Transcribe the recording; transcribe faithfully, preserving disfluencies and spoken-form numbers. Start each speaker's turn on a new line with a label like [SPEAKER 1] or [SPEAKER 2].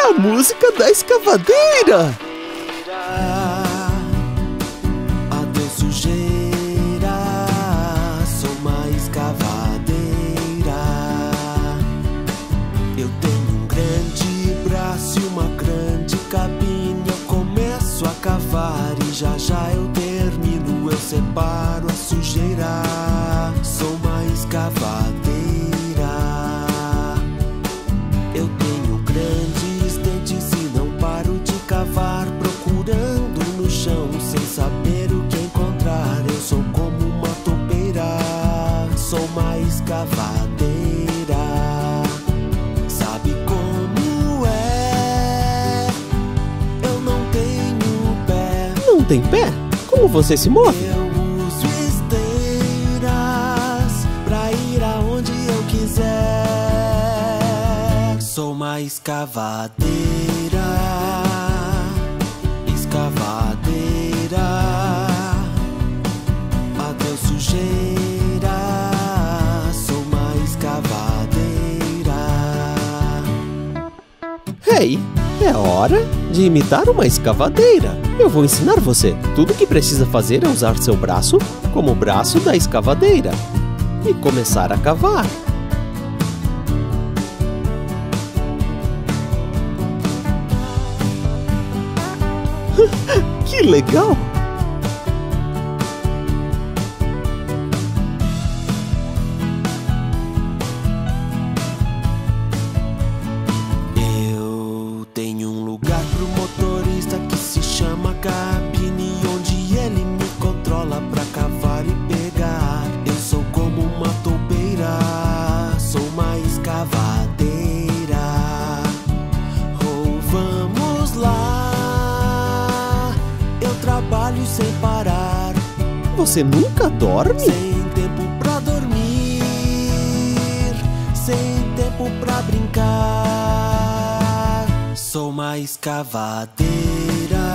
[SPEAKER 1] É a música da escavadeira!
[SPEAKER 2] Adeus sujeira, sou uma escavadeira. Eu tenho um grande braço e uma grande cabine. Eu começo a cavar e já já eu termino. Eu separo a sujeira, sou uma escavadeira. Eu tenho grandes dentes e não paro de cavar, procurando no chão sem saber o que encontrar. Eu sou como uma topeira, sou uma escavadeira. Sabe como é? Eu não tenho pé.
[SPEAKER 1] Não tem pé? Como você se move?
[SPEAKER 2] Eu uso esteiras pra ir aonde eu quiser. Sou uma escavadeira, escavadeira. Adeus sujeira, sou uma escavadeira.
[SPEAKER 1] Hey, é hora de imitar uma escavadeira. Eu vou ensinar você. Tudo que precisa fazer é usar seu braço como o braço da escavadeira e começar a cavar. Que legal!
[SPEAKER 2] Eu tenho um lugar pro motorista que se chama cabine, onde ele me controla pra cavar e pegar. Eu sou como uma toupeira, sou uma escavadeira. Oh, vamos lá, eu trabalho sem parar,
[SPEAKER 1] Você nunca dorme?
[SPEAKER 2] sem tempo pra dormir, sem tempo pra brincar. Sou uma escavadeira,